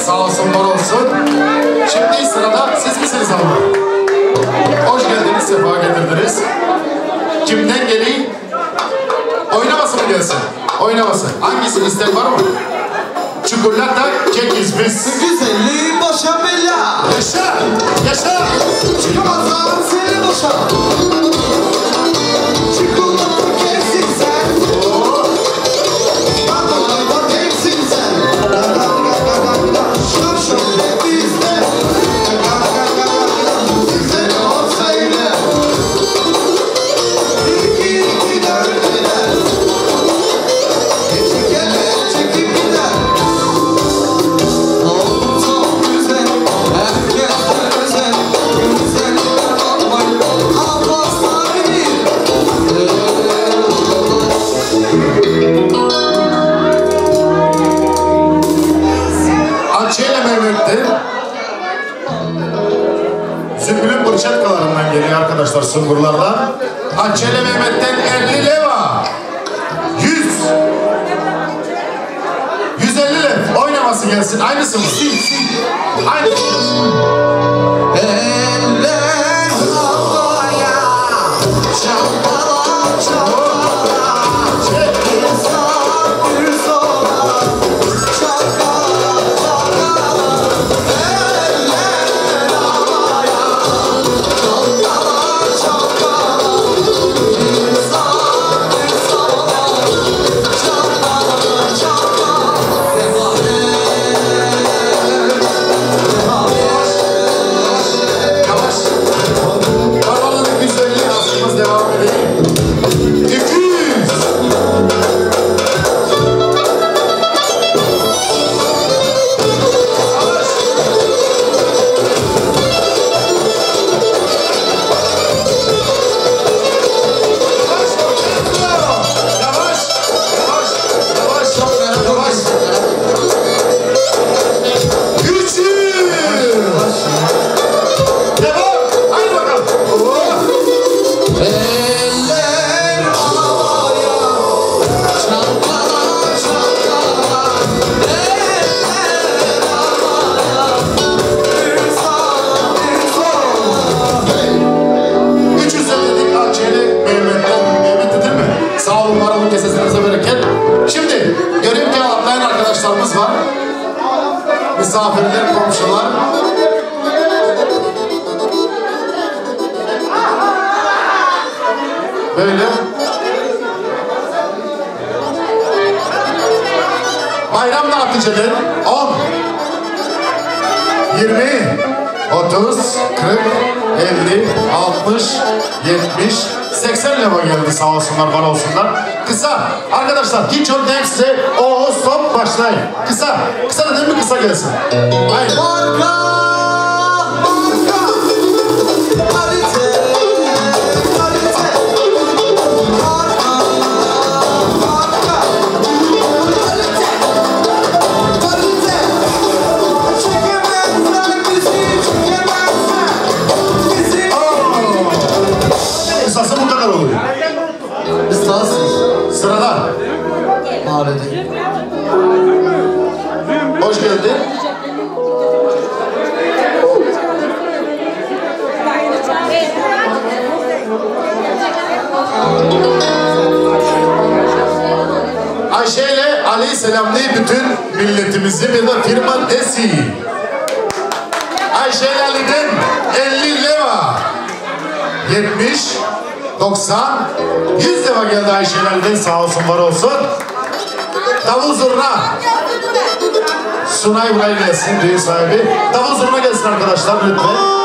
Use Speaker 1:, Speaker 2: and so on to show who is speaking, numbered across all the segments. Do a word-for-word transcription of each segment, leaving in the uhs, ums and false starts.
Speaker 1: Sağ olsun, var olsun. Şimdi sırada siz misiniz hanım? Hoş geldiniz, sefa getirdiniz. Kimden geleyim? Oynaması mı gelsin? Oynaması. Hangisini isteyen var mı? Çikolata, kekiz biz.
Speaker 2: Güzelliği başa bela.
Speaker 1: Yaşa! Yaşa!
Speaker 2: Çıkamazsan seni boşa. Çikolata kesin sen. Babalar teksin sen. Şur şöyle bizde. Size ne olsaydı. İki iki dördüler. Geçip gelir çekip gider. Oğlum çok güzel. Herkes özel. Güzeller olmayı. Abbaslar bir.
Speaker 1: Açıyla Mehmet'ti. Zümbül'ün bırçatkalarından geliyor arkadaşlar, Sungurlardan. Açıyla Mehmet'ten elli leva. yüz. yüz elli lev. Oynaması gelsin. Aynısı mı? Aynısı.
Speaker 2: Eller havaya. Çalkala çalkala. Bir sağa bir sola. Çalkala çalkala. Eller havaya. Çalkala çalkala. Bir sağa bir sola. Çalkala çalkala.
Speaker 1: Yavaş. Babaların güzelliği aslımız devam edelim. iki yüz. Yavaş. Yavaş. Yavaş. Yavaş. Yavaş. üç yüz. Devam. Haydi bakalım. Oh.
Speaker 2: Eller havaya, çalkala çalkala. Eller havaya, bir sağa bir sola.
Speaker 1: üç yüz dedik Akçeli Mehmet'ten. Mehmet değil mi? Sağ olun, var olun, kesesinize bereket. Şimdi görev cevaplayan arkadaşlarımız var. Misafirler, komşular. Böyle. Bayram Dağıtıcı'nın on, yirmi, otuz, kırk, elli, altmış, yetmiş, seksen leva geldi, sağ olsunlar, var olsunlar. Kısa arkadaşlar, hiç olmayan size o stop başlayın. Kısa, kısa da değil mi, kısa gelsin. Hayır.
Speaker 2: Marka, marka, kalite, kalite. Marka, marka, kalite, kalite. Çekemezler bizi, çekemezler bizi.
Speaker 1: Kısası bu kadar oluyor.
Speaker 2: Esasız.
Speaker 1: Sırada.
Speaker 2: Mahallede.
Speaker 1: Hoş geldin. Ayşe ile Ali selamlayı bütün milletimizi bir de firma Desi. Ayşe ile Ali'den elli leva. yetmiş, doksan, yüz leva geldi Ayşe ile Ali'den, sağ olsun, var olsun. Davul zurna. Sunay buraya gelsin, düğün sahibi. Davul zurna gelsin arkadaşlar lütfen.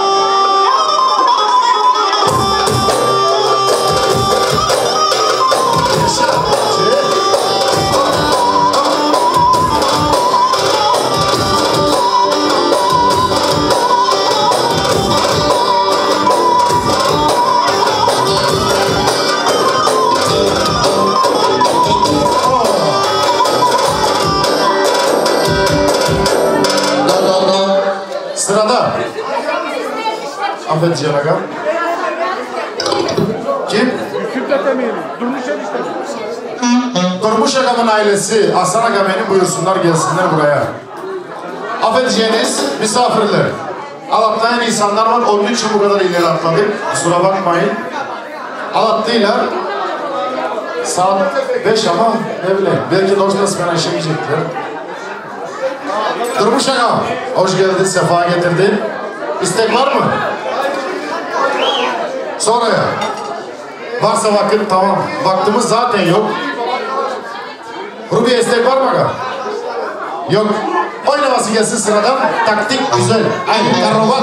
Speaker 1: Sırada Afet Canagam. Kim?
Speaker 3: Kürtet emeği. Durmuş enişte.
Speaker 1: Durmuş Agam'ın ailesi Hasan Agam'ın buyursunlar, gelsinler buraya. Affedeceğiniz misafirler. Alatlayan insanlar var, onun için bu kadar ileri atladık. Kusura bakmayın. Alatlıylar. Saat beş ama ne bileyim. Belki dostlar bana işe yiyecekler. Durmuş Ağam, hoş geldin, sefa getirdin. İstek var mı? Sonraya. Varsa vakit tamam. Vaktimiz zaten yok. Rubiye istek var mı Ağam? Yok. Oynaması gelsin sıradan. Taktik güzel. Aynı karavan.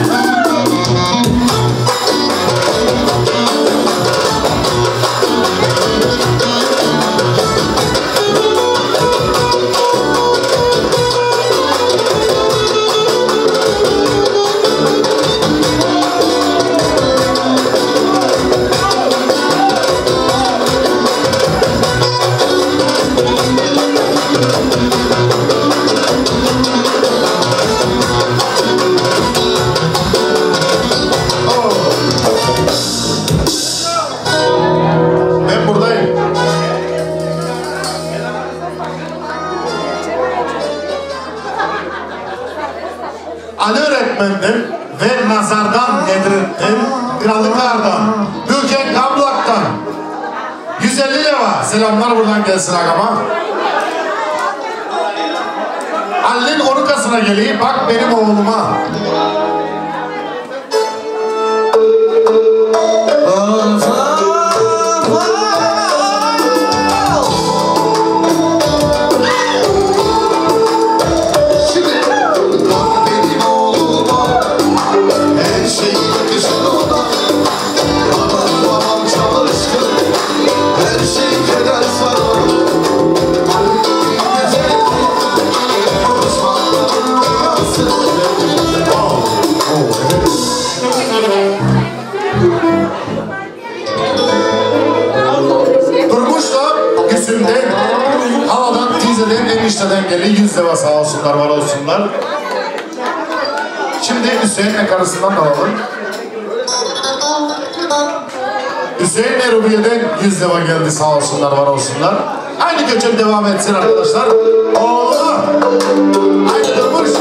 Speaker 1: Ali öğretmendim ve nazardan yedirittim, Kralıkar'dan, Büyüken Kamlak'tan. yüz elli lira selamlar buradan gelsin ağama. Ali'nin onukasına geleyim, bak benim oğluma. Havadan, tizeden, enişteden geliyor. Yüz lira sağ olsunlar, var olsunlar. Şimdi Hüseyin'le karısından alalım. Hüseyin'le Rubiye'den yüz lira geldi, sağ olsunlar, var olsunlar. Aynı göçüm devam etsin arkadaşlar. Oğlum! Aynı durmuş.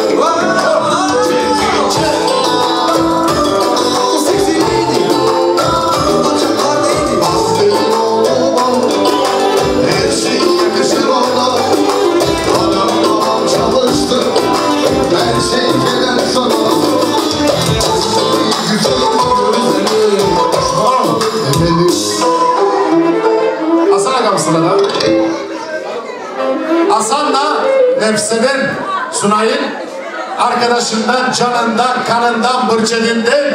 Speaker 1: Hasan Agam sırada. Hasan'la nefseden Sunay'ın arkadaşından, canından, kanından, bırçedinden.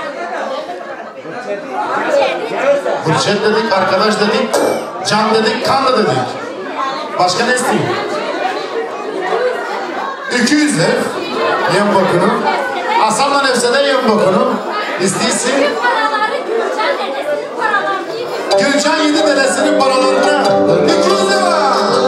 Speaker 1: Bırçet dedik, arkadaş dedik, can dedik, kanlı dedik. Başka ne isteyeyim? iki yüz ev, yem bakını. Hasan'la nefseden yem bakını. İsteysin. Gülcan yedi dedesinin paralarına iki yüz lira.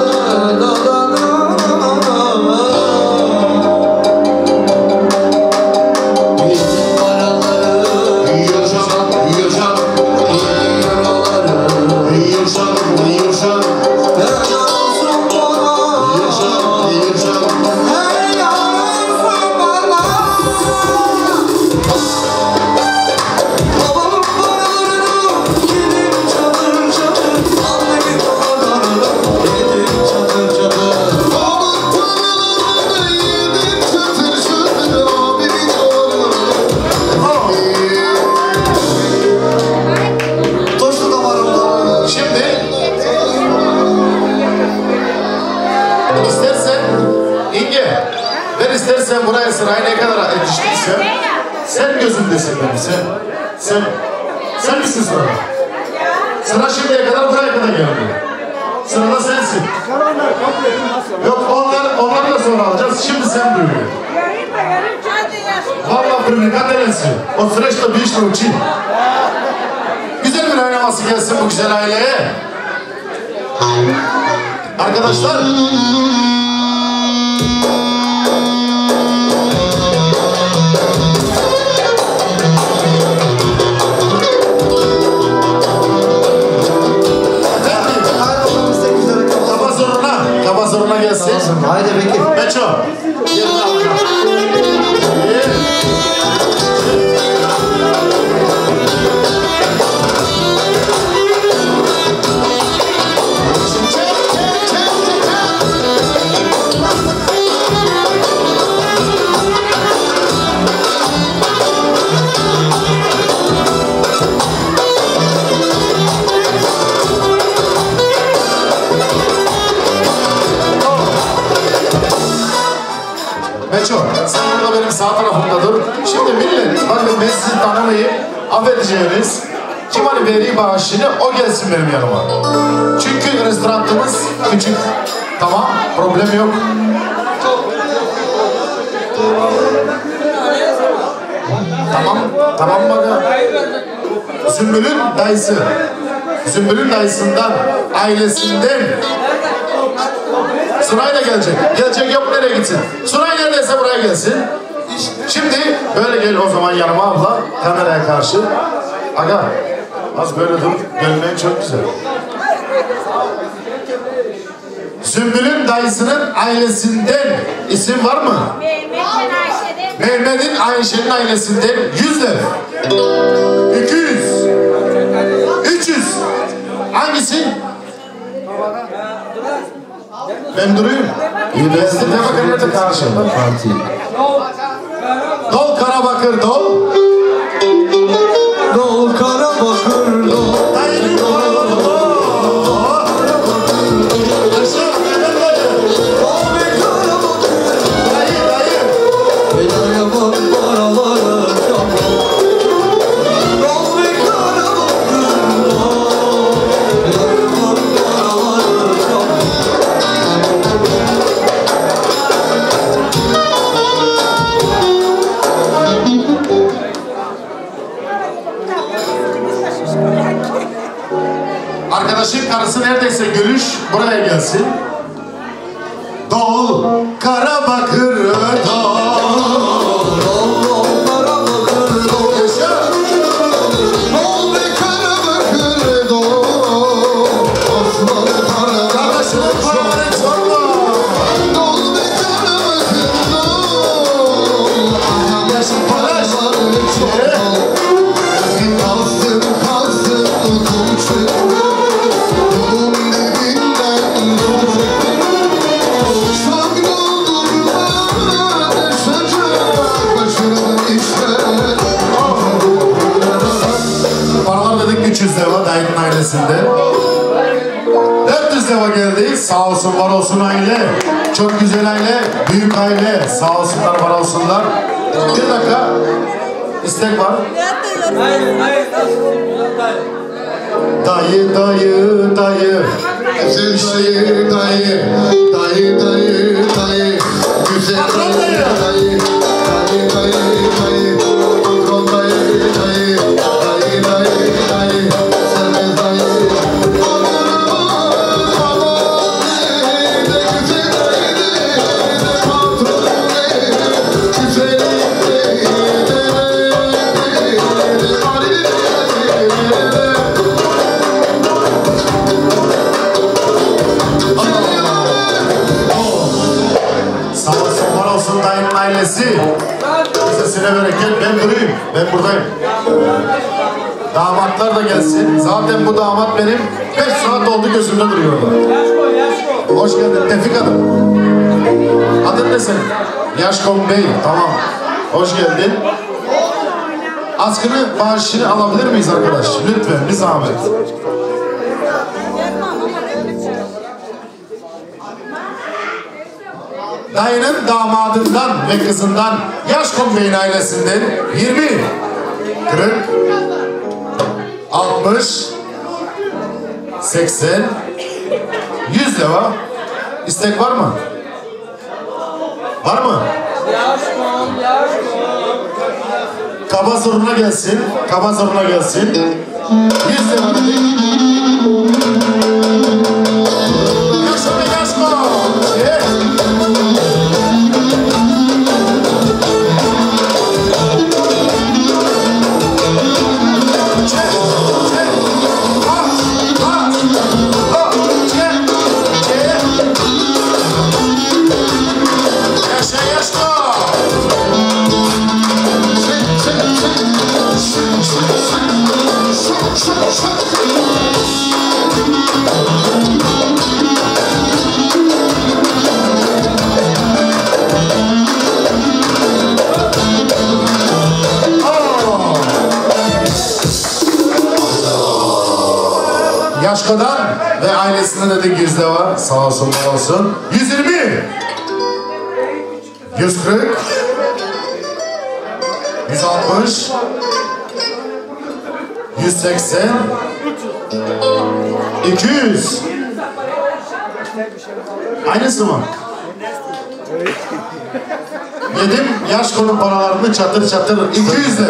Speaker 1: Sen buraya sırayı ne kadar yetiştiysen sen gözündesin benim, sen. Sen, sen misin sıra? Sıra şimdiye kadar buraya kadar geldi. Sırada sensin. Yok onlar, onları da sonra alacağız. Şimdi sen duyuyor. Vallahi primekat elensin. O süreçte bir işle uçayım. Güzel bir oynaması gelsin bu güzel aileye. Arkadaşlar. Kaba zoruna gelsin.
Speaker 2: Haydi Bekir.
Speaker 1: Beço. Beço, sen burada benim sağ tarafımda dur. Şimdi millet, bakın ben sizi tanımayıp affedeceğiniz kim hani veri bağışını o gelsin benim yanıma. Çünkü restoranımız küçük. Tamam, problem yok. Tamam, tamam bakalım. Sümbül'ün dayısı. Sümbül'ün dayısından, ailesinden Sunay da gelecek. Gelecek yok nereye gitsin? Sunay neredeyse buraya gelsin. Şimdi böyle gel o zaman yanıma abla, kameraya karşı. Aga, az böyle dur, gelmeyin çok güzel. Sümbül'ün dayısının ailesinden isim var mı?
Speaker 4: Mehmet'in Ayşe'de.
Speaker 1: Mehmet'in Ayşe'nin ailesinden yüz lira. iki yüz. üç yüz. Hangisi? Ben durayım. Ben size bakın nerede karşımda. Dol Karabakır dol.
Speaker 2: Dol Karabakır dol.
Speaker 1: Dayı dol.
Speaker 2: Dol be Karabakır.
Speaker 1: Dayı dayı.
Speaker 2: Bedaya bak paralara çabuk. Dol be Karabakır dol. Bedaya bak paralara çabuk.
Speaker 1: Arkadaşın karısı neredeyse gülüş buraya gelsin. Dol Karabakır dol.
Speaker 2: Dol dol Karabakır dol.
Speaker 1: Yaşa.
Speaker 2: Dol be Karabakır dol. Aslan Karabakır
Speaker 1: Kardeşinin paraları sorma.
Speaker 2: dol be Karabakır dol.
Speaker 1: Yaşın palaş.
Speaker 2: Kalsın kalsın uykum çıktı. Yolun dibinden çok doldurma düşecek başına işte.
Speaker 1: Paralar dedik üç yüz lira dayının ailesinde. dört yüz lira geldi. Sağ olsun var olsun aile. Çok güzel aile. Büyük aile. Sağ olsunlar var olsunlar. Bir dakika. İstek var.
Speaker 5: Hayır, hayır, nasıl?
Speaker 1: Dayı dayı dayı.
Speaker 2: Güzel dayı dayı, dayı dayı dayı, güzel dayı dayı, dayı dayı dayı, patron dayı dayı, dayı dayı dayı, sevmez dayı. Aman aman de güzel dayı de, patron de, güzel dayı de, de,
Speaker 1: Sağ olsun var olsun dayının ailesi. Sesine bereket ben durayım. Ben buradayım. Damatlar da gelsin. Zaten bu damat benim beş saat oldu gözümde duruyor orada.
Speaker 5: Yaş koy, yaş koy.
Speaker 1: Hoş geldin Tevfik Hanım. Adın ne senin? Yaşkom Bey. Tamam. Hoş geldin. Askını bağışını alabilir miyiz arkadaş? Lütfen bir zahmet. Dayının damadından ve kızından Yaşkom Bey'in ailesinden yirmi, kırk, altmış, seksen, yüz lira. İstek var mı? Var mı?
Speaker 5: Yaş koy, yaş koy.
Speaker 1: Kaba zoruna gelsin. Kaba zoruna gelsin. Yüz lira dedik. Yaşa be Yaşko. Ye. Çek, çek. Ah, ah, ah, çek, çek. Yaşa Yaşko. Yaşko'dan ve ailesinden de yüzde var. Sağ olsun, var olsun. yüz yirmi. yüz kırk, yüz altmış, yüz seksen, iki yüz. Aynısı mı? Yedim yaş konu paralarını çatır çatır iki yüzle.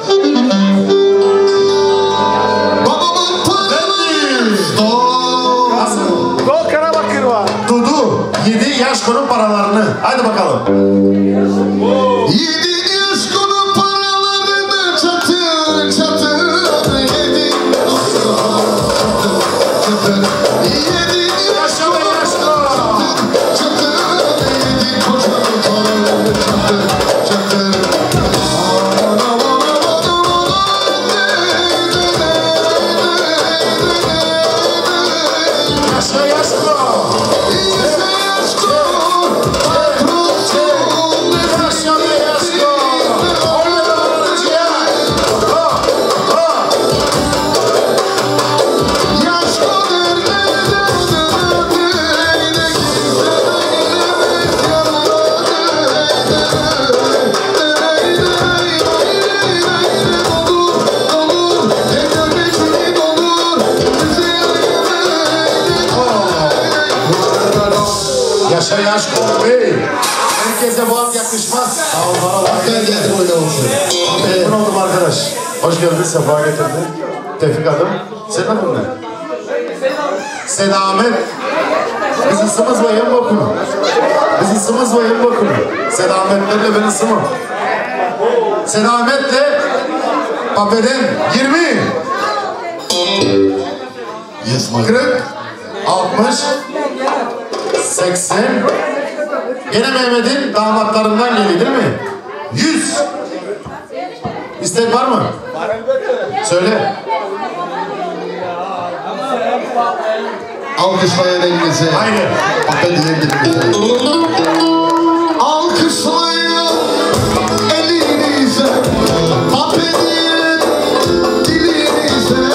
Speaker 2: Babamın paraları.
Speaker 1: Nasıl?
Speaker 3: Gol Karabakır var.
Speaker 1: Dudu yedi yaş konu paralarını. Haydi bakalım.
Speaker 2: Yedi yaş konu paralarını çatır çatır yedim. Çatır yedi
Speaker 1: Yaşa be yaşa.
Speaker 2: çatır yedi koca paraları çatır çatır.
Speaker 1: Yaşa yaşa. Yaşa be yaşa. Oyna varıcıya. Ha ha. Yaşa yaş konu bey. Herkese bu an yakışmaz. Sağ ol bana bak.
Speaker 2: Gel geldim oynamasın.
Speaker 1: Memnun oldum arkadaş. Hoş geldin, sefa getirdin. Tevfik adım. Senin adın ne? Sedamet. Biz ısımız ve yem bakımı. Biz ısımız ve yem bakımı. Sedametlerle ben ısımım. Sedametle Papeden yirmi,
Speaker 2: Yes my.
Speaker 1: kırk, altmış, seksen. Gene Mehmet'in damatlarından geliyor değil mi? yüz. İstek var mı? Söyle.
Speaker 2: Alkışlayan elinize.
Speaker 1: Haydi.
Speaker 2: Ben diyebilirim. Alkışlayan elinize. Affedin dilinize.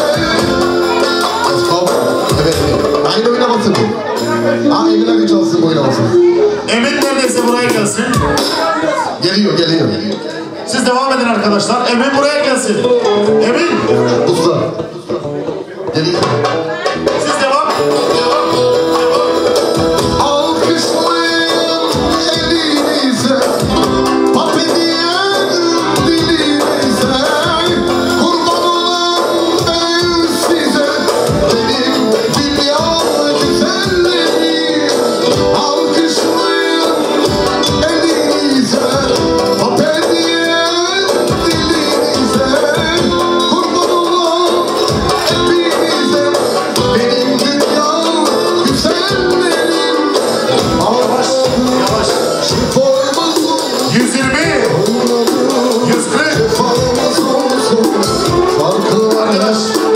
Speaker 2: Evet. Aynı oynamasın bu. Ha Emin abi çalsın oynamasın.
Speaker 1: Emin neredeyse buraya gelsin.
Speaker 2: Geliyor geliyor.
Speaker 1: Siz devam edin arkadaşlar. Emin buraya gelsin. Emin.
Speaker 2: Usta. Geliyor.
Speaker 1: Siz devam.
Speaker 2: Alkışlayan elinize, affediyen dilinize, kurban olan ben size, benim dünya güzelleri. Alkışlayan elinize, affediyen dilinize, kurban olan hepinize, benim dünya güzellerim.
Speaker 1: Yavaş. Yavaş. yüz yirmi. yüz kırk. Arkadaş.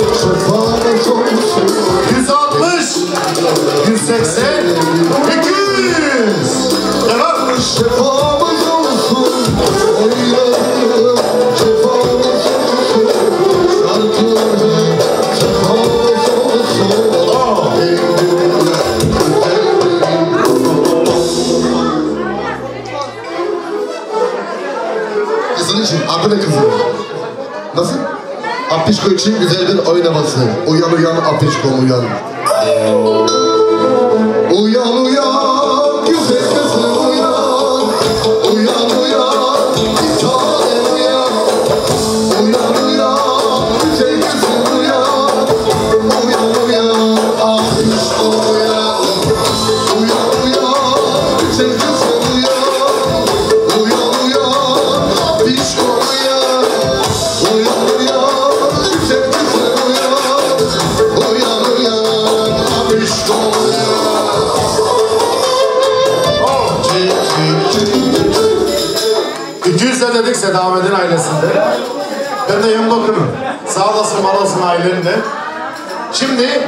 Speaker 1: yüz altmış. yüz seksen. iki yüz. Devam.
Speaker 2: Şefamız olsun, oynayalım, şefamız olsun, şarkılarım, şefamız olsun, evimde Kızın için, adı ne kızın? Nasıl? Apişko için güzel bir oynaması. Uyan uyan Apişko uyan. Uyan uyan güzel kızım uyan. Uyan uyan bir tanem uyan. Uyan uyan güzel kızım uyan. Uyan uyan Apişko uyan. Uyan uyan güzel kızım uyan. Uyan uyan Apişko uyan. Uyan uyan güzel kızım uyan. Uyan uyan Apişko uyan.
Speaker 1: iki yüz de dedik Seda Ahmet'in ailesinde. Ben de yem bakımım. Sağ olasın, var olsun ailenle. Şimdi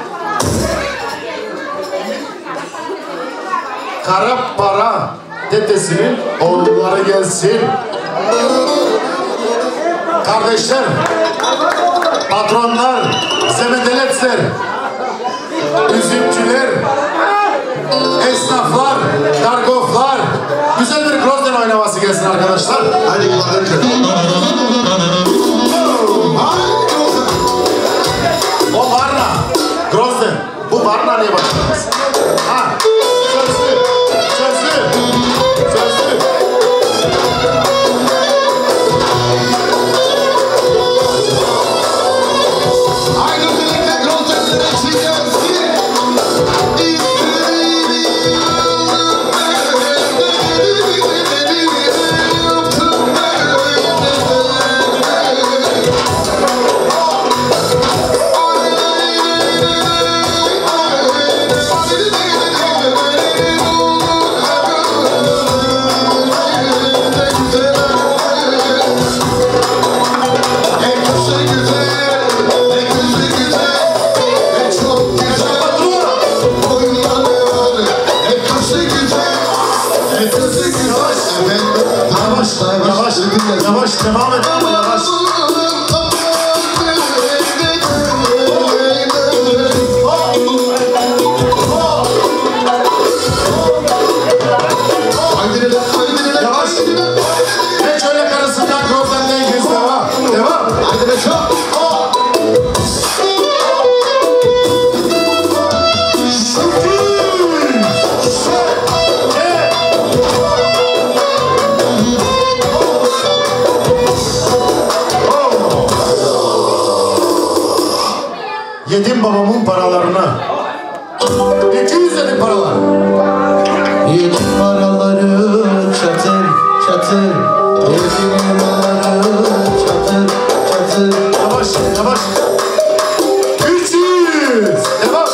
Speaker 1: kara para dedesinin oğulları gelsin. Kardeşler, patronlar, zemedeletler, üzümcüler, esnaflar, kargoflar, güzel bir cross gelsin arkadaşlar.
Speaker 2: Hadi kulağını kır.
Speaker 1: O Varna. Grozden. Bu Varna niye başladınız? Ha. Sözlü. Sözlü. Sözlü.
Speaker 2: Haydi birlikte Grozden'lere çiğnersin.
Speaker 1: Yavaş, yavaş, devam et ama yavaş. Yavaş. Geç öyle karısından Grozden'den yüz devam. Devam.
Speaker 2: Hadi be çok.
Speaker 1: Yedim babamın paralarını. iki yüz yedim paralar.
Speaker 6: Yedim paraları çatır çatır. Yedim paraları çatır çatır.
Speaker 1: Yavaş, yavaş. üç yüz. Devam.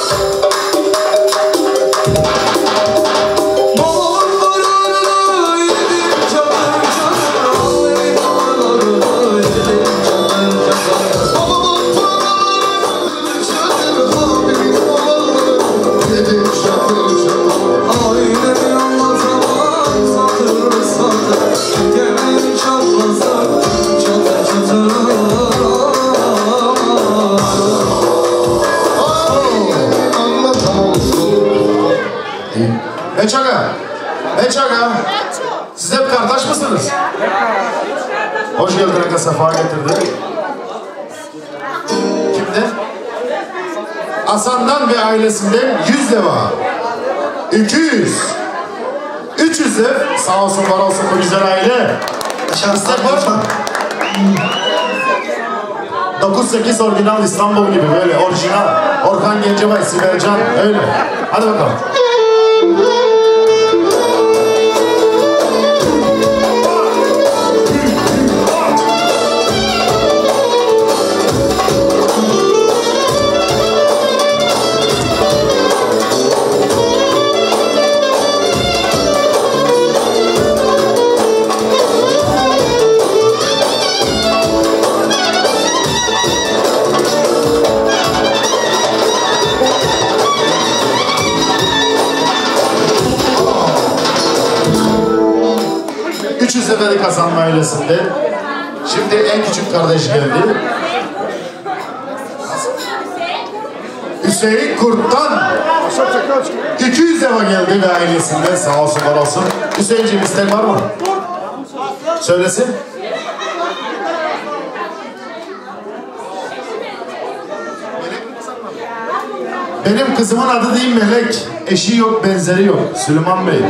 Speaker 6: Babamın paraları yedim çatır çatır. Yedim paraları yedim çatır çatır.
Speaker 2: Babamın paraları çatır abi. Yedim çatır çatır.
Speaker 6: Ailemi anlatamam satır satır. Yemin çatlasın çatır çatır.
Speaker 1: Beçaga. Beçaga. Siz hep kardeş mısınız? Hoş geldin Aka, sefa getirdin. Kimden? Hasan'dan ve ailesinden yüz deva. iki yüz. üç yüz dev. Sağ olsun, var olsun bu güzel aile. İstek var mı? dokuz sekiz orijinal İstanbul gibi böyle orijinal. Orhan Gencebay, Sibel Can öyle. Hadi bakalım. üç yüz lirayı kazanma ailesinde. Şimdi en küçük kardeş geldi. Hüseyin Kurt'tan iki yüz deva geldi ve ailesinde. Sağ olsun, var olsun. Hüseyin'ciğim istek var mı? Söylesin. Benim kızımın adı değil Melek. Eşi yok, benzeri yok. Süleyman Bey.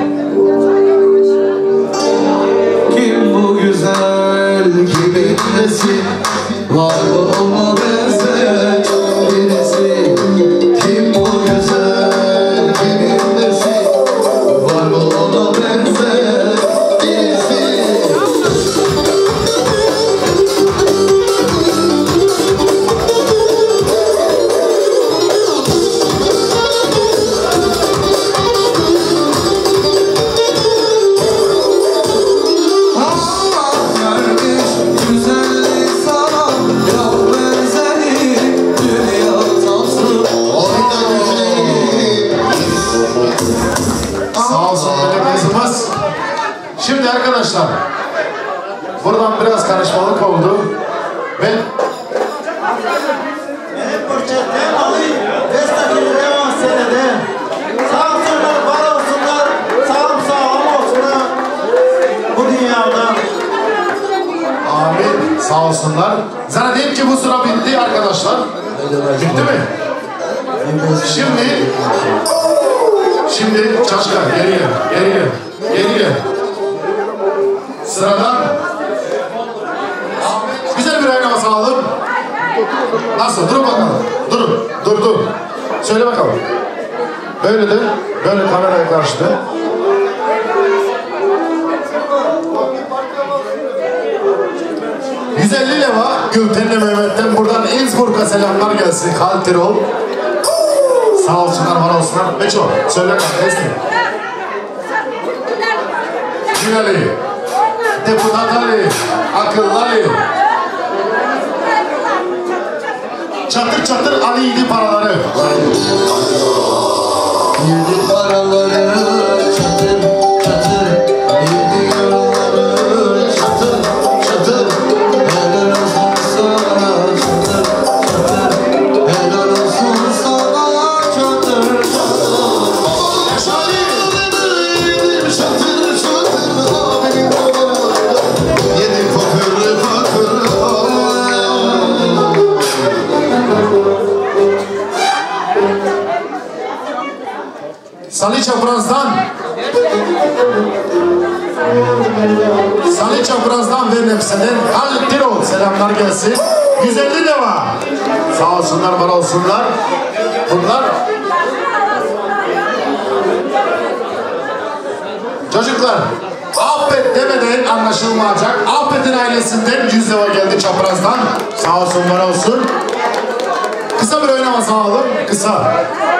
Speaker 6: Kim bu güzel kimin nesi? Var mı ona benzer birisi? Kim bu güzel kimin nesi? Var mı ona benzer birisi?
Speaker 1: Sağ olsun Melek kızımız. Şimdi arkadaşlar, buradan biraz karışmalık oldu. Ben
Speaker 7: Sağ olsunlar, var olsunlar, sağım sağlam olsunlar. Bu dünya
Speaker 1: Amin. Sağ olsunlar. Zannedeyim ki bu sıra bitti arkadaşlar. Bitti mi? Şimdi Şimdi Çaşka geri gel. Geri gel. Geri gel. Sıradan güzel bir oynaması alalım. Nasıl? Durun bakalım. Durun. Dur dur. Söyle bakalım. Böyle de. Böyle kameraya karşı da. yüz elli leva Gülten'le Mehmet'ten buradan Innsbruck'a selamlar gelsin. Kaltirol. Sağ olsunlar, var olsunlar. Beço, söyle bakalım. Nesli. Günali. Deputat Ali. Akıllı Ali. Çatır çatır Ali yedi paraları.
Speaker 6: Yedi paraları çatır çatır, yedi yaraları çatır çatır. Helal olsun sana çatır çatır, helal olsun sana çatır çatır. Yedim çatır çatır abinin oğlu, yedim fakir fakir.
Speaker 1: Salih Çapraz'dan Salih Çapraz'dan ve Nefse'den Kaltirol selamlar gelsin. yüz elli leva. Sağ olsunlar, var olsunlar. Bunlar çocuklar, affet demeden anlaşılmayacak. Affet'in ailesinden yüz leva geldi Çapraz'dan. Sağ olsun, var olsun. Kısa bir oynaması alalım. Kısa.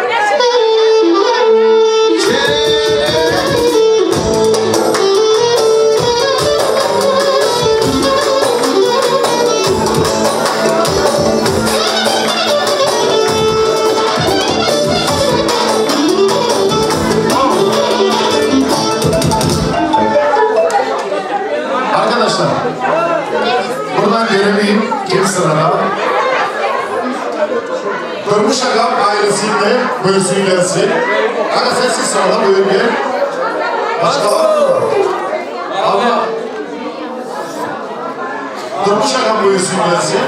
Speaker 1: Arkadaşlar, buradan göremeyim kim sırada. Durmuş Agam ailesiyle buyursun gelsin. Aga sessiz sırada buyur gel. Başka var mı? Ama Durmuş Agam buyursun gelsin.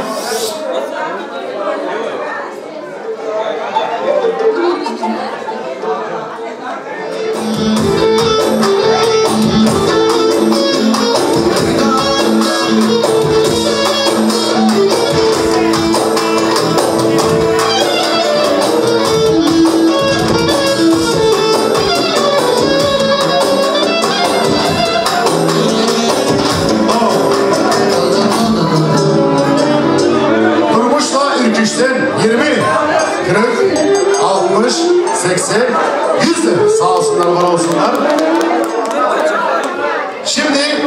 Speaker 1: yirmi, kırk, altmış, seksen, yüz de sağ olsunlar, var olsunlar. Şimdi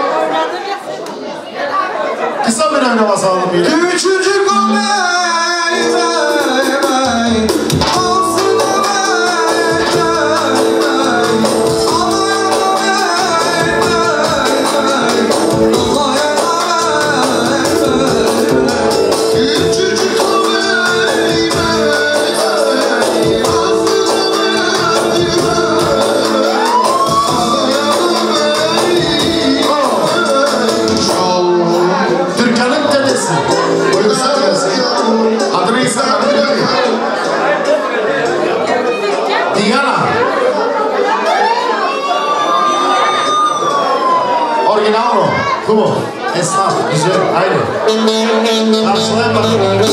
Speaker 1: kısa bir oynaması alalım yine.
Speaker 6: Küçücük o bey bey bey, olsun o bey bey bey, alayım o bey bey bey, alayım o bey bey bey. Küçücük o bey bey bey, olsun o bey bey bey, alayım o bey bey.
Speaker 1: Türkan'ın dedesi. Buyursun gelsin. Adını ise adını bilmiyor. Diana. Orijinal mı? Bu mu? Esnaf. Güzel. Aynı. Karşılayan bakın.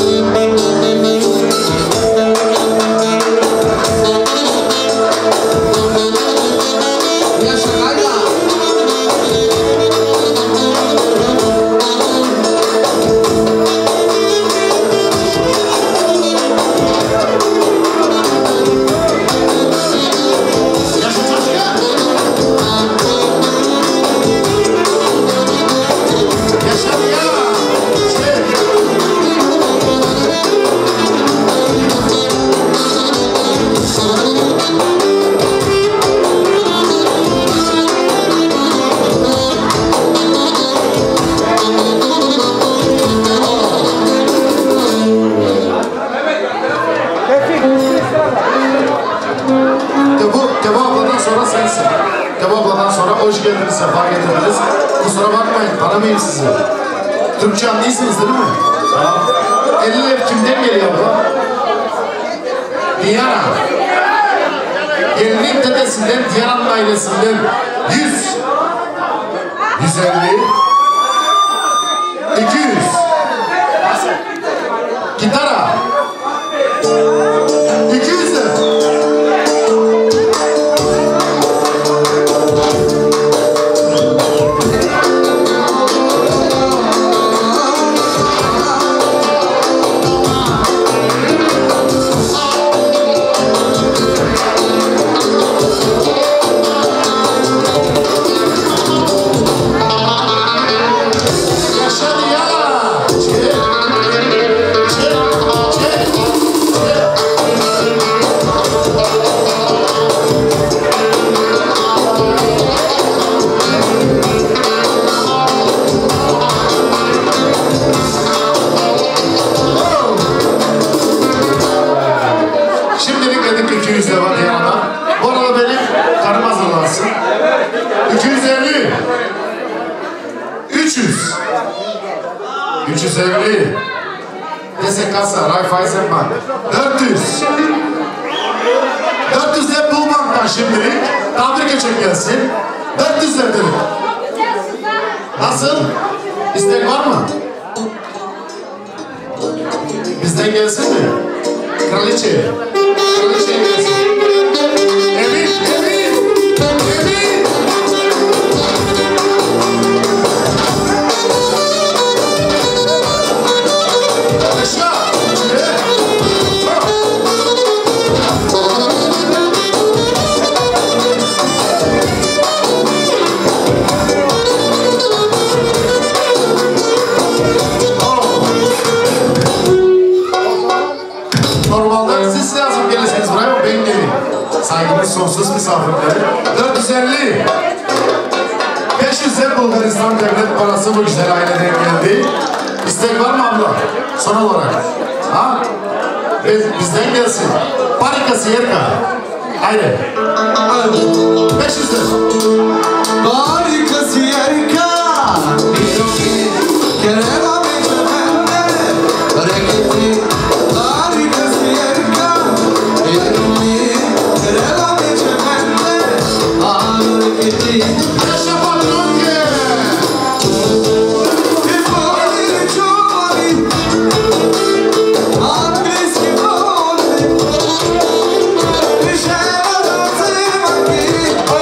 Speaker 1: Tebu abladan sonra sensin. Tebu abladan sonra hoş geldiniz, sefa getirdiniz. kusura bakmayın, tanımayayım sizi. Türkçe anlıyorsunuz değil mi? Tamam. elli ev kimden geliyor bu? Diana. Gelinin dedesinden, Diana'nın ailesinden yüz. Yüz elli. İki yüz. Gitara. İki yüz de. üç yüz elli. Dese kasa, Raiffeisen Bank. dört yüz. dört yüz de Bulbank'tan şimdilik. Tabrik geçecek gelsin. dört yüz dedik. Nasıl? İstek var mı? Bizden gelsin mi? Kraliçe. Kraliçe gelsin. Emin, emin, emin. Saygımız sonsuz misafirleri. dört yüz elli. beş yüz de Bulgaristan devlet parası bu güzel aileden geldi. İstek var mı abla? Son olarak. Ha? Biz, bizden gelsin. Parikası yerka. Haydi. beş yüz de.
Speaker 6: Parikası yerka. Kerema mecbende. Hareketi. Parikası yerka. Yerimi. Kerema mecbende. Hareketi.
Speaker 1: Yaşa patronke.
Speaker 6: Vifoli çuvari. Adreski voli. Vişeva dağıtırmanki.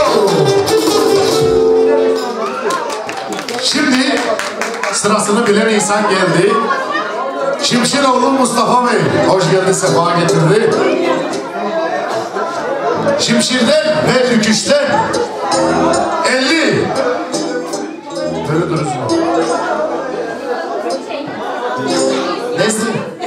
Speaker 1: Şimdi sırasını bilen insan geldi. Şimşiroğlu Mustafa Bey. Hoş geldin, sefa getirdi. Şimşir'den ve Üküş'ten elli. Böyle durursun. Neyse.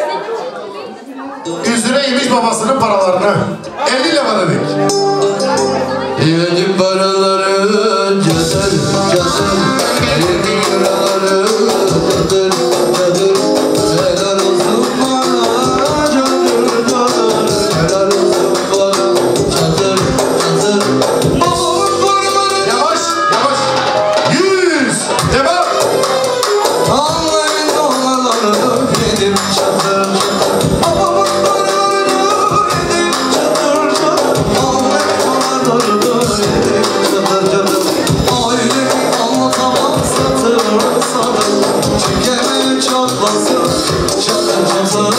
Speaker 1: yüz lira yemiş babasının paralarını. elli lira dedik.
Speaker 6: Yedim paraları cadır cadır. Yedim paraları cadır cadır. Helal olsun bana cadır cadır. Helal olsun bana cadır cadır. Babamın paraları.
Speaker 1: Yavaş yavaş. Yüz. Devam.
Speaker 6: Allah'ın dolarları yedim cadır cadır. Babamın paraları yedim cadır cadır. Allah'ın dolarları yedim cadır cadır. Ailemi anlatamam satır satır. Çekemem çatlası cadır cadır.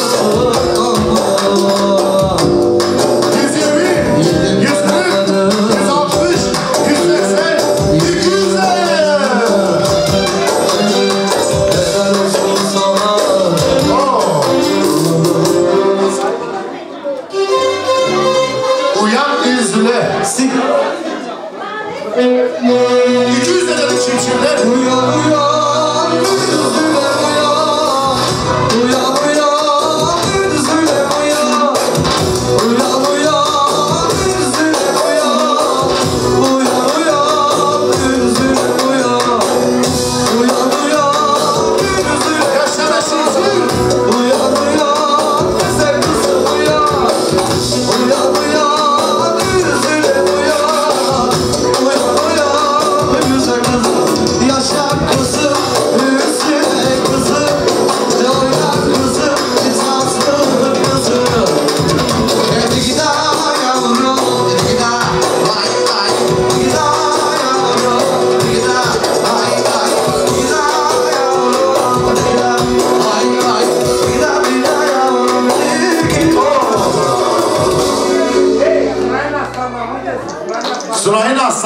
Speaker 1: yüz yirmi. yüz kırk. yüz altmış. yüz seksen. iki yüz.
Speaker 6: Helal olsun sana.
Speaker 1: Uyan üzüle. iki yüz de dedik şimşirler.
Speaker 6: Uyan uyan, yüzüne uyan.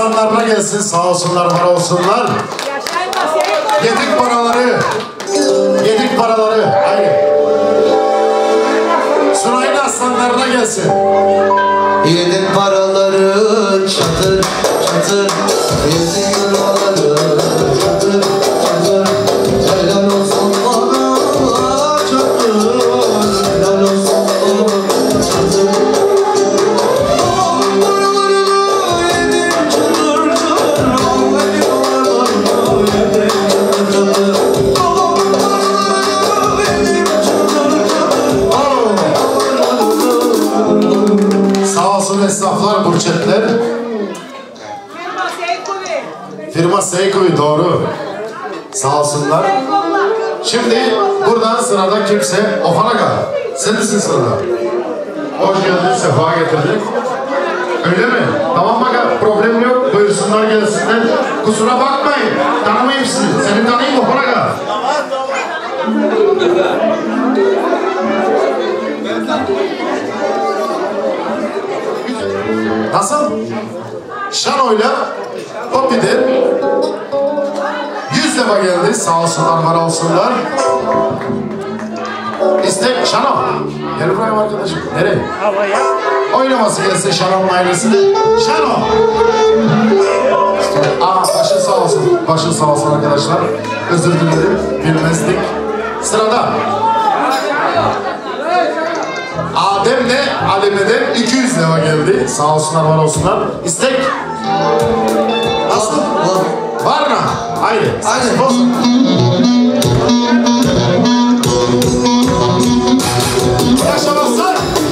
Speaker 1: Aslanlarına gelsin, sağ olsunlar, var olsunlar. Yedik paraları, yedik paraları, haydi. Sunay'ın aslanlarına gelsin.
Speaker 6: Yedim paraları çatır çatır, yedim paraları çatır çatır. Helal olsun bana çatır, helal olsun bana çatır. Paralarını yedim çatır çatır, yedim paralarını yedim çatır çatır. Paralarını yedim çatır çatır.
Speaker 1: Sağ olsun esnaflar, burçetler. Firma Seyko'yu doğru. Sağ olsunlar. Şimdi buradan sırada kimse, Ofanaga. Sen misin sırada? Hoş geldin, sefa getirdik. Öyle mi? Tamam bak, problem yok. Buyursunlar gelsinler. Kusura bakmayın. Tanımayayım sizi. Seni tanıyayım Ofanaga. Nasıl? Şano'yla Popi'de yüz defa geldi. Sağ olsunlar, var olsunlar. İstek Şano. Gel buraya arkadaşım. Nereye?
Speaker 3: Havaya.
Speaker 1: Oynaması gelsin Şano'nun ailesine. Şano. Aa, başın sağ olsun. Başın sağ olsun arkadaşlar. Özür dilerim. Bilmezdik. Sırada. Adem'le Aleme'den iki yüz lira geldi. Sağ olsunlar, var olsunlar. İstek. Nasıl? Var mı? Haydi.
Speaker 6: Haydi.
Speaker 1: Olsun. Yaşamasın.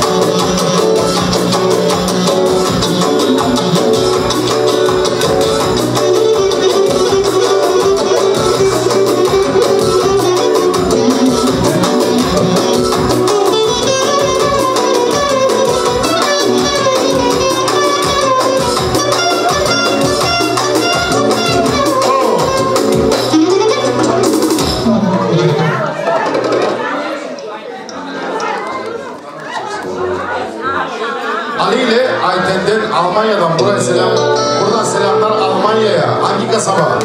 Speaker 1: Ali ile Ayten'den Almanya'dan buraya selam. Buradan selamlar Almanya'ya. Hangi kasaba?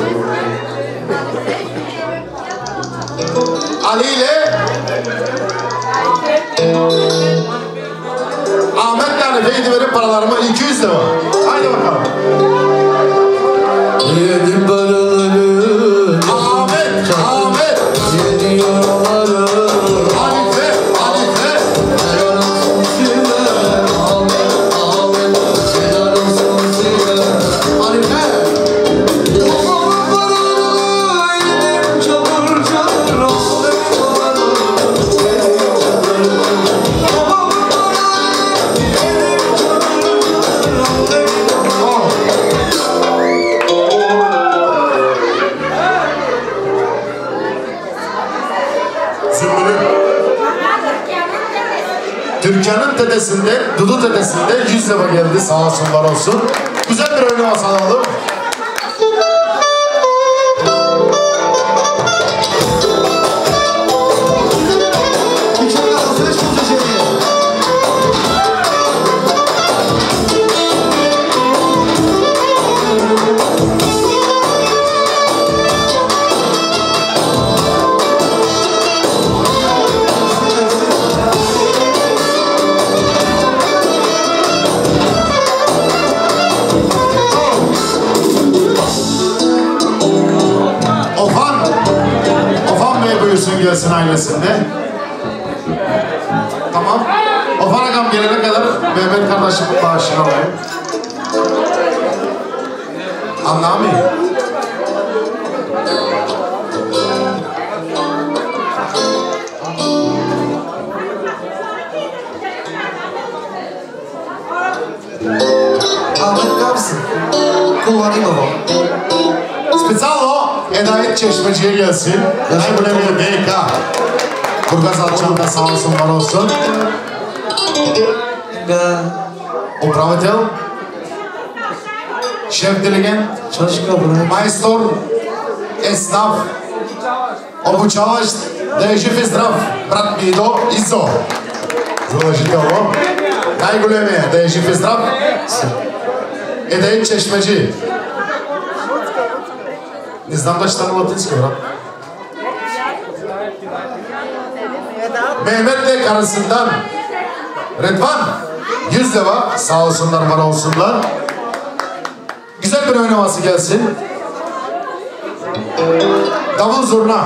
Speaker 1: Ali ile Ahmet Hanife'yi verin paralarımı iki yüz lira. Haydi bakalım.
Speaker 6: Yedim paraları
Speaker 1: Ahmet, Ahmet.
Speaker 6: yedim yaraları.
Speaker 1: Hanife, Hanife.
Speaker 6: Helal olsun size Ahmet, Ahmet. Helal olsun size Hanife. Babamın paraları yedim çadır çadır. Ahmet paraları yedim çadır çadır. Babamın paraları yedim çadır çadır. Ahmet paraları.
Speaker 1: Zımbırı. Türkan'ın tetesinde, Dudu tetesinde yüz lira geldi. Sağ olsun, var olsun. Güzel bir oyunu alalım.
Speaker 6: İçeride alışveriş bulacağız.
Speaker 1: Ofan. Ofan Bey buyursun gelsin ailesinde. Tamam. Ofan Agam gelene kadar Mehmet kardeşimin bağışını alayım. Anlamıyor.
Speaker 6: Ahmet kapsın. Kullanayım babam.
Speaker 1: Specialno Edayet Çeşmeci'ye gelsin. Najbolje B K. Burgaz Alçan'da sağ olsun, var olsun. Upravitelj, šef dirigent, majstor, esnaf, obučavač, da je živ i zdrav, brat Mido, Izo. Zaложите ovo. Najgolemije, da je živ i zdrav. Edayet Çeşmeci. Nie znam da czytam latyńskiego, prawda? Mehmet'le karısından Redvan yüz lira sağ olsunlar, var olsunlar. Güzel bir oynaması gelsin. Davul zurna.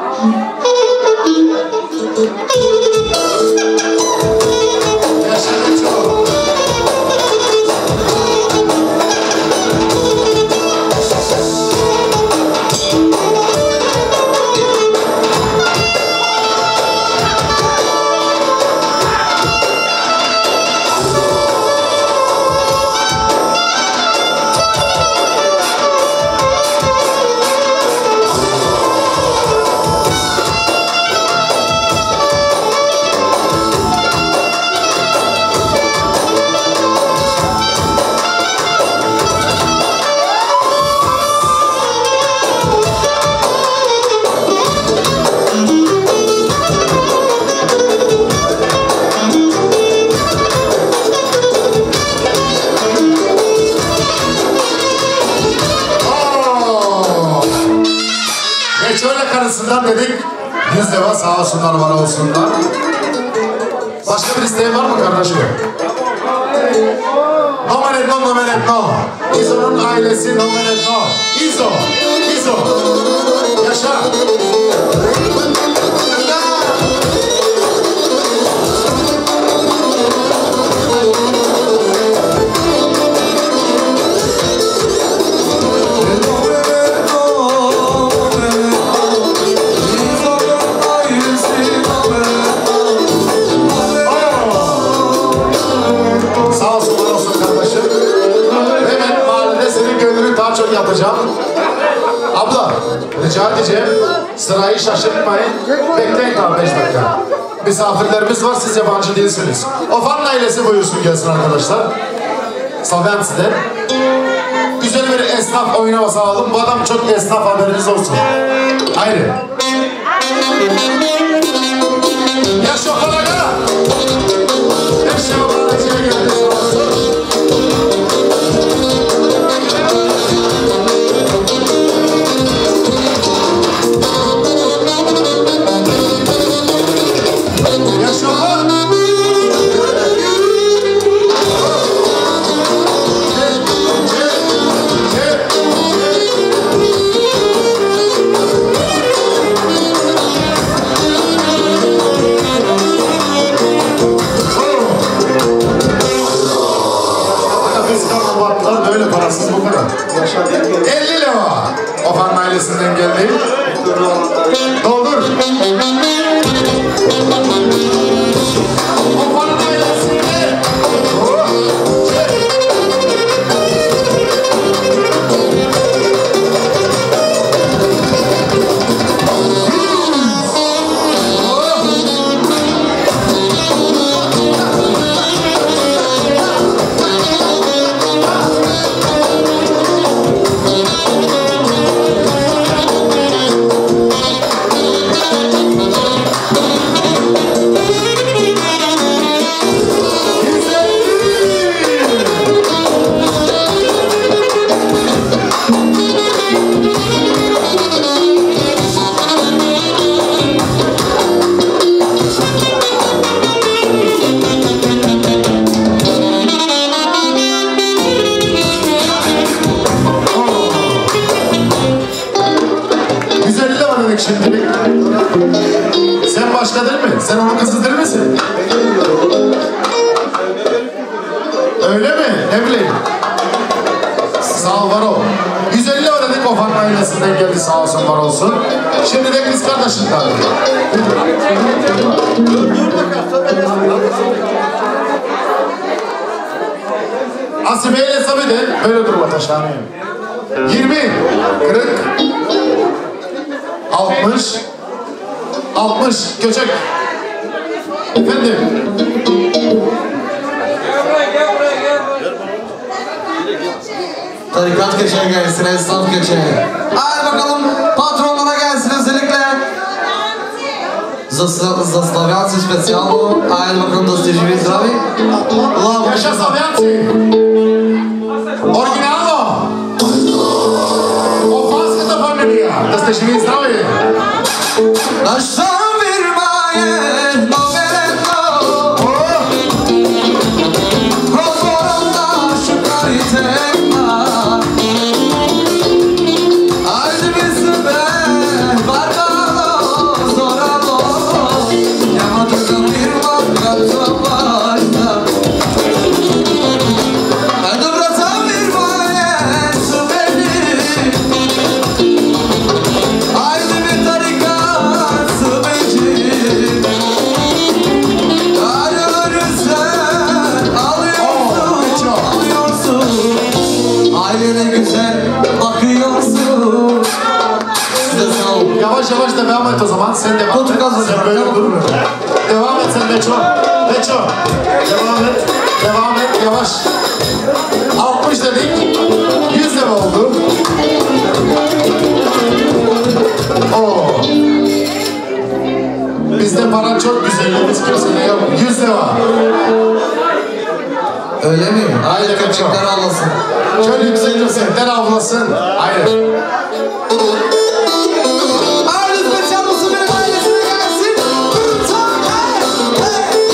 Speaker 1: Dedik, yüz lira sağ olsunlar, var olsunlar. Başka bir isteğin var mı kardeşim? Nomen etno, nomen etno. İzo'nun ailesi nomen etno. İzo, İzo. Yaşa. Çok yapacağım. Abla, rica edeceğim. Sırayı şaşırtmayın. Bekleyin daha beş dakika. Misafirlerimiz var, siz yabancı değilsiniz. Ofan ailesi buyursun gelsin arkadaşlar. Savem size. Güzel bir esnaf oynaması alalım. Bu adam çok esnaf, haberiniz olsun. Haydi. Yaş yok olarak. Her şey olarak içine geldi. Böyle parasız bu kadar. elli lira. Ofan ailesinden geldi. Doldur. Ofan ailesinden. Şimdilik. Sen başka değil mi? Sen onun kızı değil misin? Öyle mi? Ne bileyim. Sağ ol, var ol. yüz elli ödedik, Ofan ailesinden geldi, sağ olsun, var olsun. Şimdi de kız kardeşin tabii. Asibe ile Sabi de böyle durma taşlanıyor. yirmi, kırk, altmış, altmış, göçek. Efendim.
Speaker 6: Tarikat geçen gelsin, esnaf geçen. Hadi bakalım, patronlara gelsin özellikle. Zastawiancy specjalno, a bakalım dostajemy zdrowi.
Speaker 1: Yaşa Slaviancy. Oryginalno. O Polskę to familię. kardeşimiz Navi.
Speaker 6: Naşta bir maye novelendo Rozorunda şu karitemla Haydi bizim be Barbaro Zoralo Yamadırdım bir vakıta başta Ben de bıraksam bir maye su beni Haydi bir tarikat su beni Ayrılırsan alıyorsun, alıyorsun Ailene güzel bakıyorsun Size sağ ol.
Speaker 1: Yavaş yavaş devam et o zaman. Sen devam
Speaker 6: Otur
Speaker 1: et.
Speaker 6: gazla.
Speaker 1: Sen böyle durma. Devam et sen Beço. Beço. Devam et. Devam et yavaş. altmış dedik. yüz lira oldu. Oo. Bizde para çok güzelliğimiz kimsede yok. yüz lira.
Speaker 6: Öyle mi?
Speaker 1: Haydi
Speaker 6: Haydi
Speaker 1: Beço.
Speaker 6: köpekler ağlasın.
Speaker 1: Şöyle yükseltirsen avlasın. Hayır.
Speaker 6: Arız ve çalması benim ailesine gelsin. Kurtar, hey, hey.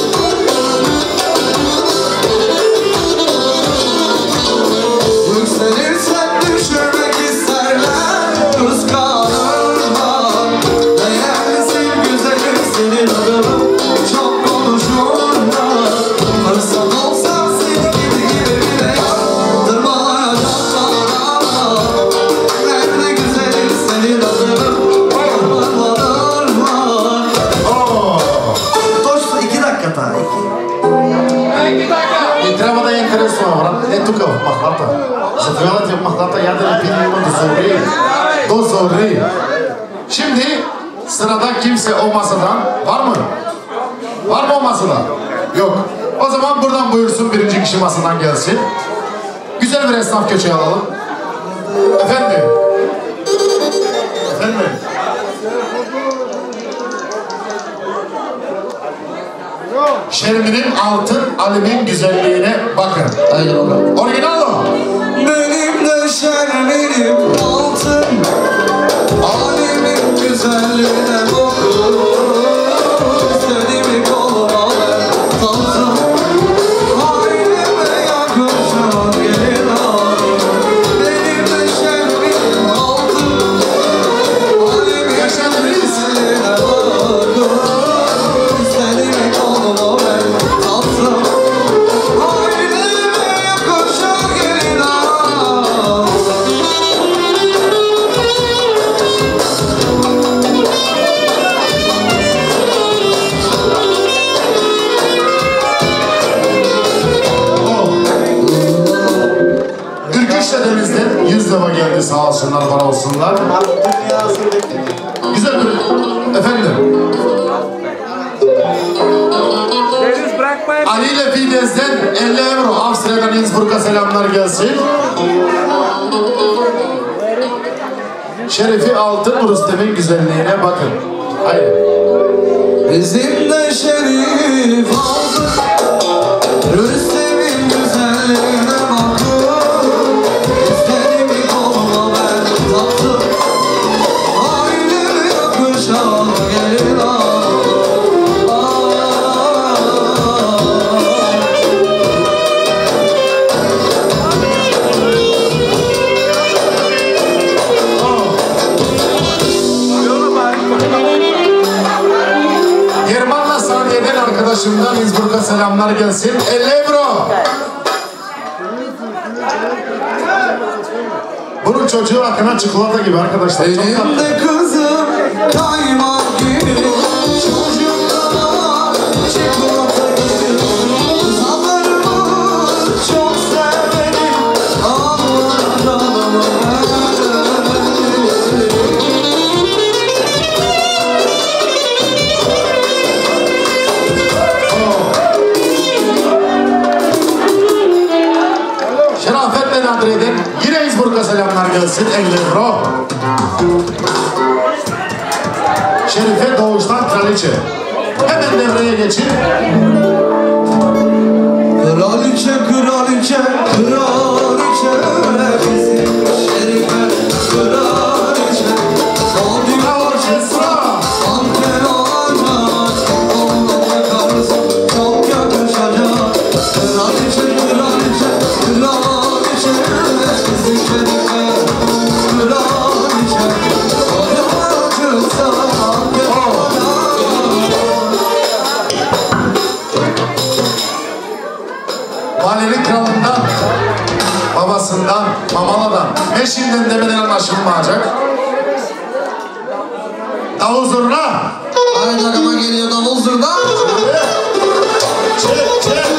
Speaker 6: Yükselirsen düşürmek isterler. Kıskanırlar. Değerlisin, güzelim senin adını çok konuşurlar. Fırsat olsa seni gibi gibi bile yaptırmayacaklar ama ben de güzelim senin adını kullanırlar.
Speaker 1: Oo.
Speaker 6: Doştu iki dakika daha iki.
Speaker 1: Не трябва да е интересно, брат. Е тук в махлата. Заповядайте в махлата, ядене пине има дозори. Dozori. Şimdi sırada kimse o masadan var mı? Var mı o masada? Yok. O zaman buradan buyursun birinci kişi masadan gelsin. Güzel bir esnaf köşeyi alalım. Efendim. Efendim. Şermin'in altın alimin güzelliğine bakın.
Speaker 6: Haydi bakalım.
Speaker 1: Orijinal o.
Speaker 6: Benim de şerminim altın, alimin güzelliğine bakın. İstediğimi koluma ver tatlım, aileme yakışan gelin ağrım. Benim de şerminim altın, alimin güzelliğine bakın. İstediğimi koluma ver tatlım, aileme yakışan gelin ağrım.
Speaker 1: kırk üç dedemizden yüz lira geldi sağ olsunlar, var olsunlar. Güzel bir... Efendim.
Speaker 3: Deniz bırakmayın.
Speaker 1: Ali ile Fides'den elli euro. Avusturya'dan Innsbruck'a selamlar gelsin. Şerifi altın Rüstem'in güzelliğine bakın. Hayır.
Speaker 6: Bizim de şerif aldık, Rüstem'in güzelliğine bakın. İstediğimi koluma ver tatlım, aileme yakışan gelin ağrım.
Speaker 1: German'la Saniye'den arkadaşımdan Innsbruck'a selamlar gelsin. elli euro. Bunun çocuğu akına çikolata gibi arkadaşlar. Çok
Speaker 6: Benim
Speaker 1: tatlı.
Speaker 6: de kızım kaymak gibi, çocuğumda da çikolata gibi. Sanırımı çok severim, Allah'tan ama
Speaker 1: Şerafet'le Nadriye'den yine Innsbruck'a selamlar gelsin. elli euro. Şerife Doğuş'tan kraliçe. Hemen devreye geçin.
Speaker 6: kraliçe, kraliçe, kraliçe bizim Şerife kraliçe.
Speaker 1: Mamaladan, mamaladan. Meşinden demeden anlaşılmayacak. Davul zurna.
Speaker 6: Aynı takıma geliyor davul zurna.
Speaker 1: Çek, çek.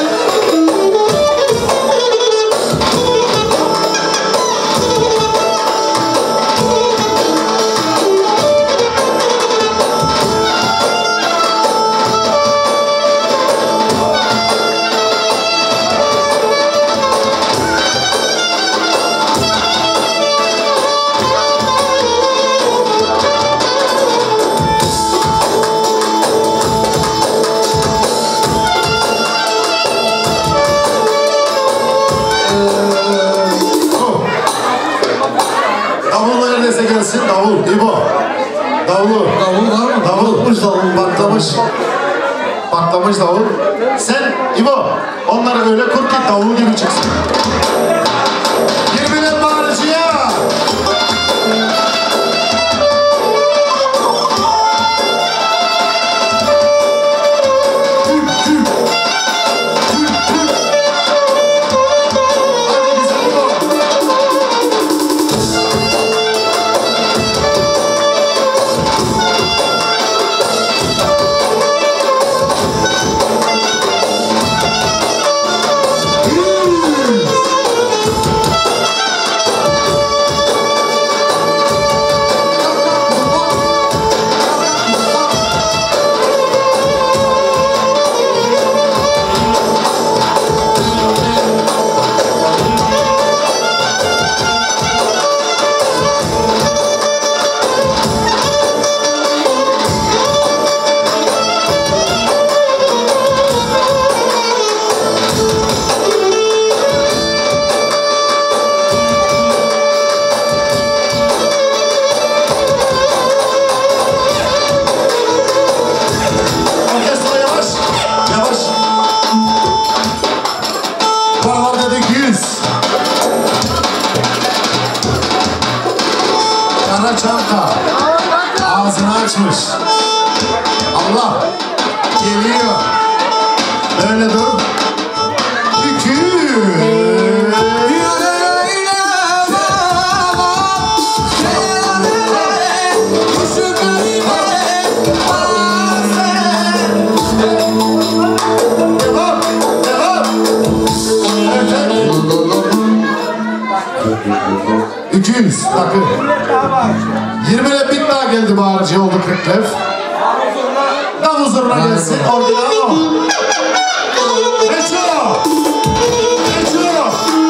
Speaker 1: Gelsin davul, İbo. Davulu.
Speaker 6: Davul var mı?
Speaker 1: Davul. Patlamış davul, patlamış. Patlamış davul. Sen İbo, onları öyle kur ki davul gibi çıksın. Birbirine bağırıcıya. Çanta ağzını açmış. Allah geliyor. Böyle dur. İki. Devam, devam. iki yüz takı. yirmiye bir daha geldi bağırıcı oldu kırklev. Davul zurna gelsin. Orijinal o. Reço. Reço.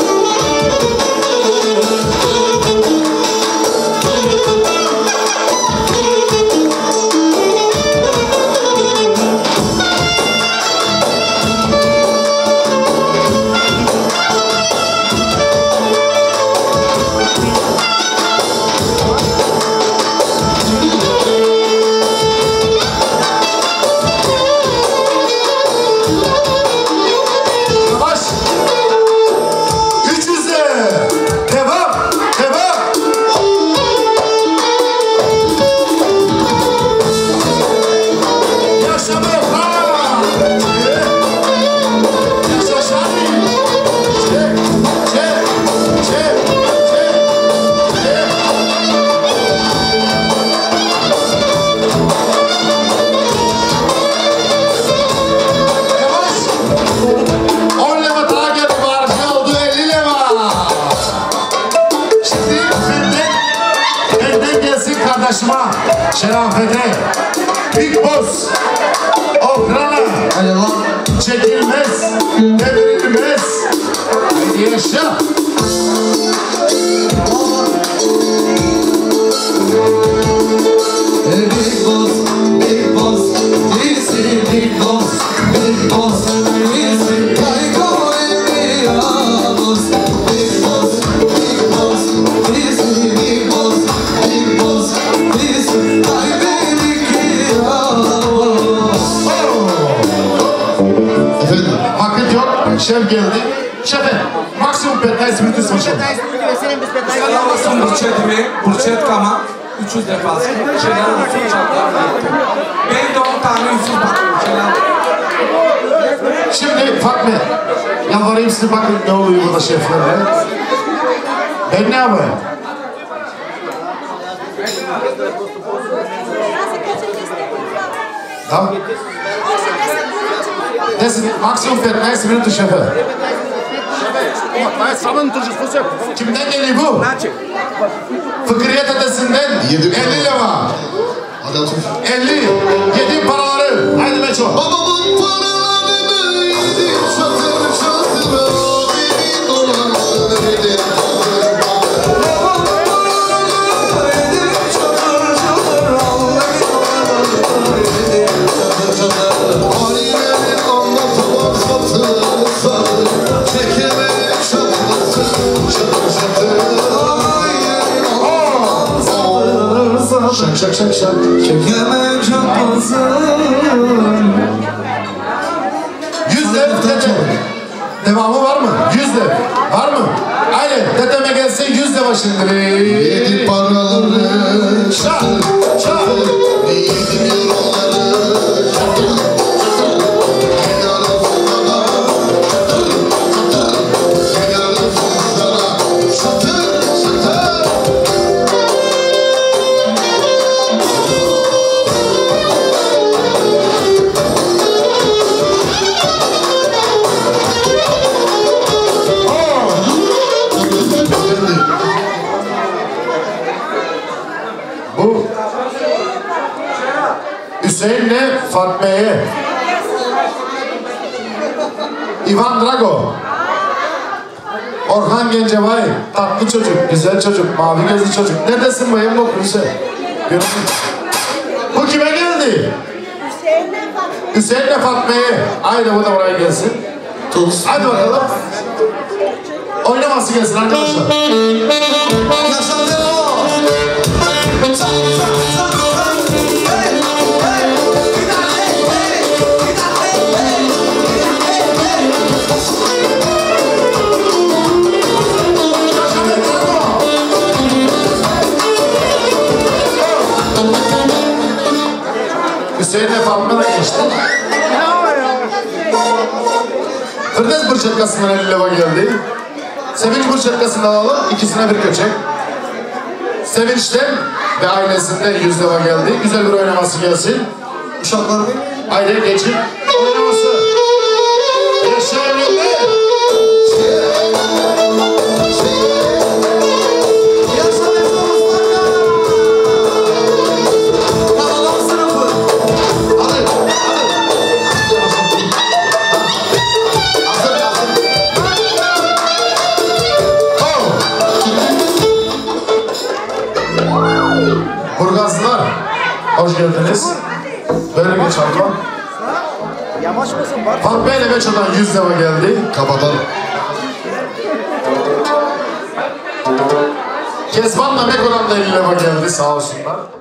Speaker 1: Şerafete, Big Boss, Okrana, çekilmez, devrilmez, haydi yaşa.
Speaker 6: Big Boss, Big Boss, this is Big Boss, Big Boss, this is like Olympiados. Big Boss, Big Boss, this is Big Boss, Big Boss, this is like
Speaker 1: Vakit yok, şef geldi. Şefim, maksimum petnayız bütün saçım.
Speaker 3: Salamasın burçetimi, burçet kama. üç yüz defası. Şeyler olsun çatlar. Ben de on tane yüzsüz bakıyorum. Şeyler.
Speaker 1: Şimdi Fatma, yalvarayım size bakın ne oluyor burada şeflerle. Ben ne yapayım? Tamam. Desin maksimum petnajst minuter şefe. Kimden geliyor bu? Fıkriye Tadesi'nden elli lira.
Speaker 2: Hadi otur.
Speaker 1: elli. Yedi paraları. Haydi Meço.
Speaker 2: Babamın paralarını yedi çatır çatır benim dolarları yedi.
Speaker 1: Şak şak şak şak.
Speaker 6: Çekemem çatlasın.
Speaker 1: Yüz dev dede. Devamı var mı? Yüz dev. Var mı? Aynen. Dedeme gelse yüz dev şimdi.
Speaker 2: Yedi paraları
Speaker 1: Şak şak.
Speaker 2: yedi euroları
Speaker 1: Bu Hüseyin'le Fatma'ya Ivan Drago Orhan Gencebay tatlı çocuk, güzel çocuk, mavi gözlü çocuk. Neredesin bayım bu Hüseyin? Görüşürüz. Bu kime geldi? Hüseyin'le Fatma'ya. Haydi bu da oraya gelsin.
Speaker 2: Tuz.
Speaker 1: Hadi bakalım. Oynaması gelsin arkadaşlar.
Speaker 6: Yaşadı o. Çak çak çak çak. Hey hey. Bir daha hey hey. Bir daha hey hey. Hey hey.
Speaker 1: Hüseyin'le Fatma da geçti. Firdevs Burçetkası'ndan elli leva geldi. Sevinç Burçetkası'ndan alalım. İkisine bir köçek. Sevinç'ten ve ailesinden yüz leva geldi. Güzel bir oynaması gelsin.
Speaker 2: Uşaklar bir.
Speaker 1: Haydi geçin. Oynaması. Yaşayanlar.
Speaker 6: Yaşadı Mustafa. Analam sınıfı.
Speaker 2: Hadi.
Speaker 1: Burgazlılar, hoş geldiniz. Böyle geç abla.
Speaker 5: Yamaç mısın? Var.
Speaker 1: Fatma ile Meço'dan yüz leva geldi.
Speaker 2: Kapatalım.
Speaker 1: Kezban'la Meko'dan da elli leva geldi sağ olsunlar.